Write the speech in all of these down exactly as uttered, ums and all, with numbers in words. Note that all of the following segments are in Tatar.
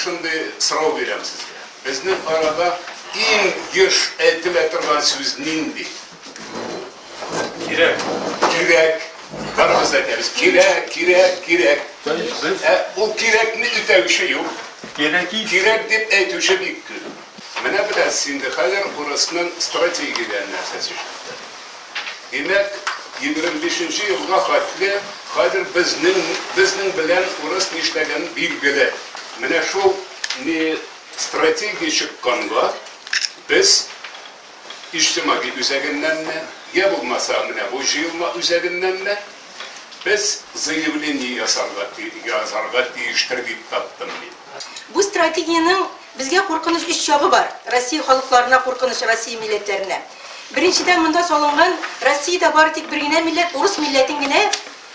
шундай сорау берем сезгә. Безнең арада иң еш әйтелә торган сүз нинди? Кирәк. Кирәк. Барыбыз әйтәбез. Кирәк, кирәк, кирәк. Ул кирәкне үтәүче юк. Кирәк Кирәк дип әйтүче бик күп. Менә беләсез инде хәзер урысның стратегия нәрсәсе чыкты. Демәк, егерме бишенче елга хәтле хәзер безнең безнең белән урыс нишләгән билгеле. Менә шул не стратегия чыкканга без иҗтимагый үзәгеннән я булмаса менә бу җыелма үзәгеннән без заявление ясарга язарга тиештер дип таптым мин. Бу стратегияның безгә куркыныч өч чагы бар. Россия халыкларына куркыныч, Россия милләтләренә. Беренчедән монда салынган Россиядә бары тик бер генә милләт, урыс милләтен генә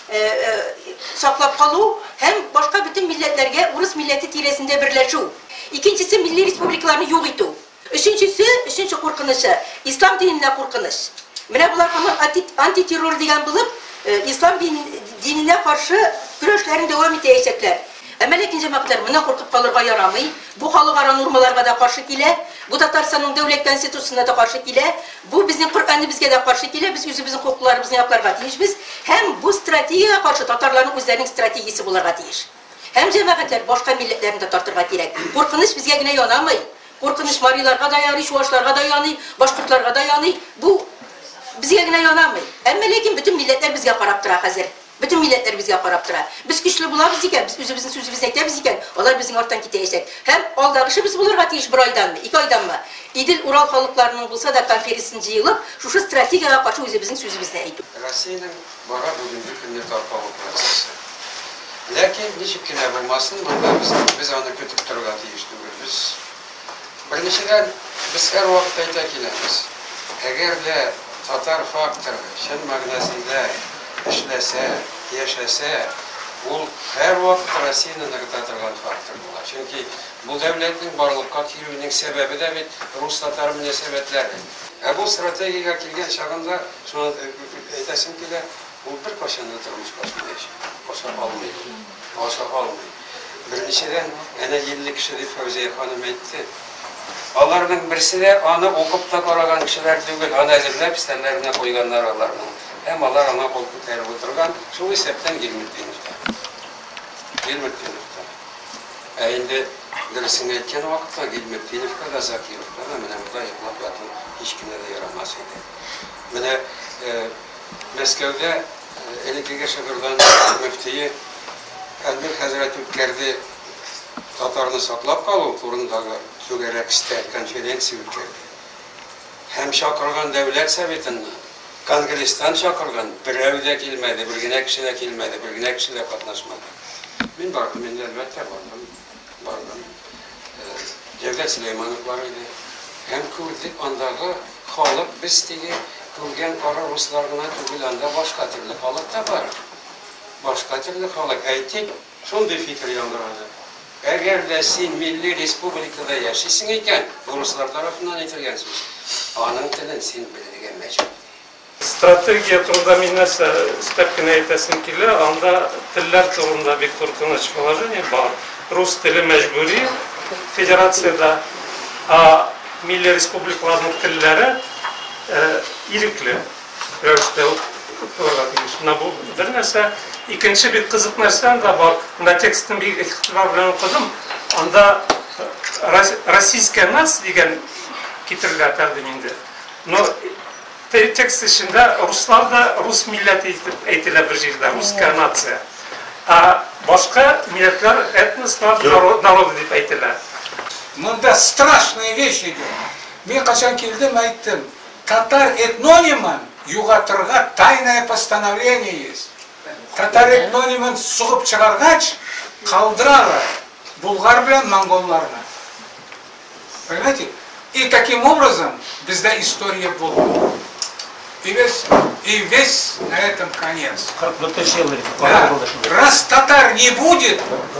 саклап калу һәм башка бөтен милләтләргә урыс милләте тирәсендә берләшү. Икенчесе милли республикаларны юк итү. Өченчесе, өченче куркынычы ислам диненә куркыныч. Менә булар антитеррор дигән булып, ислам диненә каршы көрәшләрен дәвам итәчәкләр. Әмма ләкин җәмәгатьләр моны куркып калырга ярамый. Бу халыкара нормаларга да каршы килә. Бу Татарстанның дәүләт конституциясына да каршы килә. Бу безнең Коръәнебезгә дә каршы килә. Без үзебезнең хукукларыбызны якларга тиешбез. Һәм бу стратегиягә каршы татарларның үзләренең стратегиясе булырга тиеш. Һәм җәмәгатьләр башка милләтләрне дә тартырга кирәк. Куркыныч безгә генә янамый. Куркыныч мариларга да яный, чуашларга да яный, башкортларга да яный. Бу безгә генә янамый. Әмма ләкин бөтен милләтләр безгә карап тора хәзер. Bütün milletler bizə qarab tura. Biz güclü bulabız ikən, biz özümüzün sözümüzü aytабыз ikən, onlar bizning ortadan ketəcək. Həm aldagışı biz bularga tiyiş bir aydanmı, iki aydanmı? İdil Ural халыкларының булса да конференциясын җыелып, шушы стратегияга каршы үзебезнең сүзебезне әйтү. Россиянең бара бүгенге көнне таркалу процессы. Ләкин ничек кенә булмасын, монда без без аны көтеп торырга тиеш түгел. Без беренчедән без һәр вакыт әйтә киләбез. Әгәр дә татар факторы чын мәгънәсендә эшләсә, яшәсә, ул һәр вакыт Россияны ныгыта торган фактор була. Чөнки бу дәүләтнең барлыкка килүенең сәбәбе дә бит рус-татар мөнәсәбәтләре. Ә бу стратегиягә килгән чагында шуны әйтәсем килә, ул бер кашан да тормышка ашмаячак. Аша алмый. Аша алмый. Беренчедән, әнә илле кеше дип Фәүзия ханым әйтте. Аларның берсе дә аны укып та караган кешеләр түгел, аны әзерләп стәлләренә куйганнар аларның. Һәм алар аңа кул күтәреп утырган, шул исәптән Гилметдиновта. Гилметдиновта. Ә инде дөресен әйткән вакытта Гилметдиновка да Закировка да менә монда йоклап яту һич кенә дә ярамас иде. Менә Мәскәүдә элекеге шәһәрдән мөфтие Әлмир хәзрәт үткәрде татарны саклап калу турындагы түгәрәк истә конференция үткәрде. Һәм чакырган дәүләт советын Конгресстан чакырган, берәү дә килмәде, бер генә кеше дә килмәде, бер генә кеше дә катнашмады. Мин бардым, мин әлбәттә бардым. Бардым. Җәүдәт Сөләймановлар иде. Һәм күрдек андагы халык без теге күргән кара руслар гына түгел, анда башка төрле халык та бар. Башка төрле халык әйтик, шундый фикер яңгырады. Әгәр дә син милли республикада яшисең икән, руслар тарафыннан әйтелгән сүз, аның телен син белергә мәҗбүр. Стратегия турында мин нәрсә өстәп кенә әйтәсем килә, анда телләр турында бик куркыныч положение бар. Рус теле мәҗбүри федерациядә, а милли республикаларның телләре ирекле рәвештә укытылырга тиеш. Менә бу бер нәрсә. Икенче бик кызык нәрсә анда бар. Менә текстын бик игътибар белән укыдым. Анда российская нация дигән китерелә тәкъдим инде. Но текст içinde Ruslar da Rus milleti әйтелә бер җирдә, русская нация. А башка милләтләр, этнослар, народы дип әйтелә. Монда страшная вещь идет. Мен качан килдем, әйттем, татар этнонимын югатырга тайное постановление есть. Татар этнонимын сугып чыгаргач, калдыралар булгар белән монголларны. Понимаете? И таким образом бездә история была. И весь, и весь на этом конец. Да. Раз татар не будет,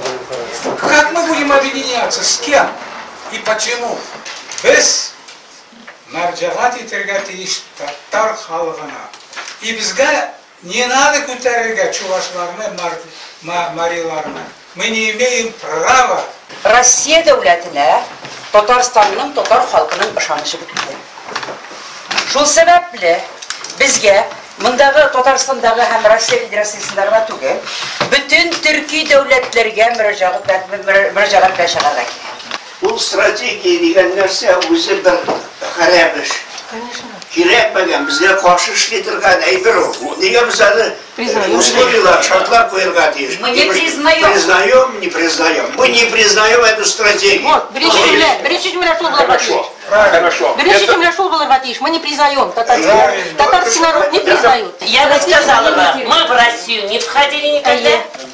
как мы будем объединяться? С кем? И почему? Без маржагат итергә тиеш татар халыгына. И безгә не надо күтәрергә чувашларны, мариларны. Мы не имеем права Россия дәүләтенә Татарстанның, татар халкының ышанышы бетте. Шул сәбәпле безгә мондагы Татарстандагы һәм Россия Федерациясендә гына түгел, бөтен төрки дәүләтләргә мөрәҗәгать эшләргә кирәк. Ул стратегия дигән нәрсә үзе бер хәрәбеш. Кирәкмәгән, безгә каршы эшли торган әйбер ул. Нигә без аны условиялар, шартлар куярга тиеш? Мы не признаем. Признаем, не признаем. Мы не признаем эту стратегию. Вот, берите земля, берите земля, что было Хорошо, хорошо. Берите земля, что было мы не признаем. Татарский, татарский народ не признают. Я бы сказала бы, мы в Россию не входили никогда.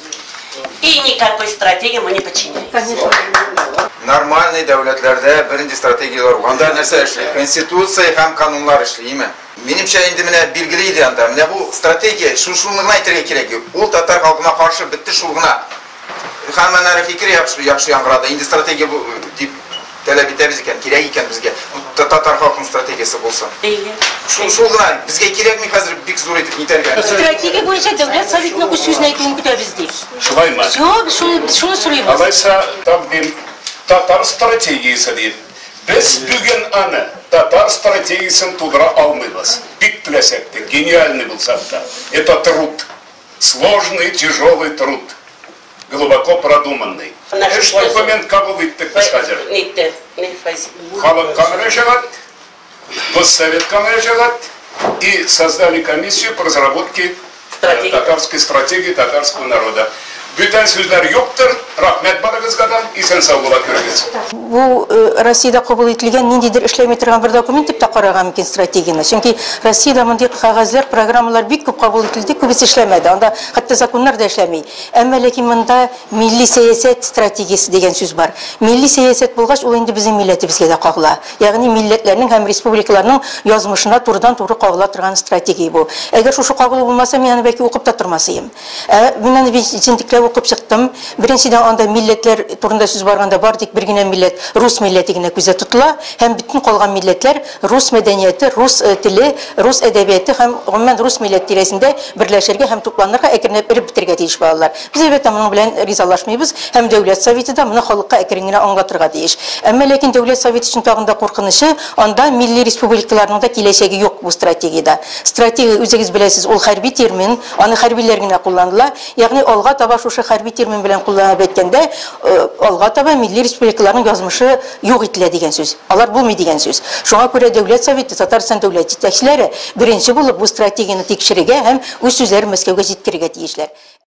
И никакой стратегии мы не подчиняемся. Конечно. Нормальный дәүләтләрдә беренче стратегиялар уганда нәрсә эшли? Конституция һәм канунлар эшлиме? Минемчә инде менә билгеле иде анда. Менә бу стратегия шушылны гына әйтергә кирәк. Ул татар халкына каршы бетте шул гына. Һәм менә фикер яхшы яхшы яңгырады. Инде стратегия бу дип таләп итәбез икән, кирәк икән безгә. Татар халкының стратегиясе булса. Шул шул гына безгә кирәкми хәзер бик зур итеп нитәргә. Стратегия буенча дәүләт советының үз сүзен әйтүен көтәбез ди. Шулаймы? Все, шуны шуны сорыйбыз. Алайса тәкъдим татар стратегиясе дип. Без бүген аны татар стратегиясын тудыра алмыйбыз. Бик теләсәк тә, гениальный булса да. Это труд. Сложный, тяжелый труд. Глубоко продуманный. Шул момент кабул иттек без хәзер. Итте. Халыкка мөрәҗәгать, Госсоветка мөрәҗәгать и создали комиссию по разработке татарской стратегии татарского народа. Бүтән сүзләр юктыр. Рахмәт барыгызга да, исән сау була күрегез. Бу Россиядә кабул ителгән ниндидер эшләмәй торган бер документ дип та караган мөмкин стратегияны. Чөнки Россиядә мондый кагазлар, программалар бик күп кабул ителде, күбесе эшләмәде. Анда хәтта законнар да эшләми. Әмма ләкин монда милли сәясәт стратегиясе дигән сүз бар. Милли сәясәт булгач, ул инде безнең милләтебезгә дә кагыла. Ягъни милләтләрнең һәм республикаларның язмышына турыдан-туры кагыла торган стратегия бу. Әгәр шушы кагылу булмаса, мин аны бәлки укып та тормасым. Мин аны бинтикләп укып чыктым. Беренчедән анда милләтләр турында сүз барганда бар, тик бер генә милләт, рус милләте генә күзәтелә тотыла, һәм бүтән калган милләтләр рус мәдәнияте, рус теле, рус әдәбияты һәм гомумән рус милләт тирәсендә берләшергә һәм тупланырга әкренләп иреп битергә тиеш балалар. Без әлбәттә моның белән ризалашмыйбыз, һәм дәүләт советы да моны халыкка әкрен генә аңлатырга тиеш. Әмма ләкин дәүләт советы өчен тагында куркынышы, анда милли республикаларның да киләчәге юк бу стратегиядә. Стратегия, үзегез беләсез, ул хәрби термин, аны хәрбиләр генә кулланыла. Ягъни алга таба шушы хәрби термин белән кулланып әйткәндә, алга таба милли республикаларның язмышы юк ителә дигән сүз. Алар булмый дигән сүз. Шуңа күрә дәүләт советы, Татарстан дәүләт җитәкчеләре беренче булып бу стратегияны тикшерергә һәм үз сүзләрен Мәскәүгә җиткерергә тиешләр.